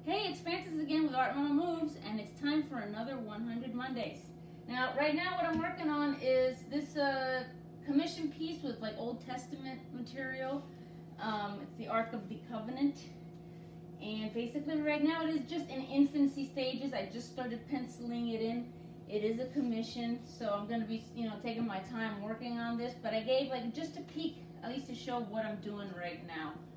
Hey, it's Francis again with Art Mama Moves, and it's time for another 100 Mondays. Now, right now what I'm working on is this commission piece with like Old Testament material. It's the Ark of the Covenant. And basically right now it is just in infancy stages. I just started penciling it in. It is a commission, so I'm going to be, taking my time working on this. But I gave like just a peek, at least to show what I'm doing right now.